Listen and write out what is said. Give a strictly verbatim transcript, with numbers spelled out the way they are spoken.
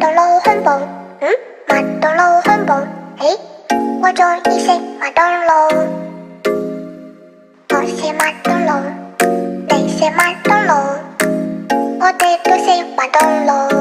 到老香堡，嗯，麥當勞香堡，誒，我中意食麥當勞，我食麥當勞，你食麥當勞，我哋都食麥當勞。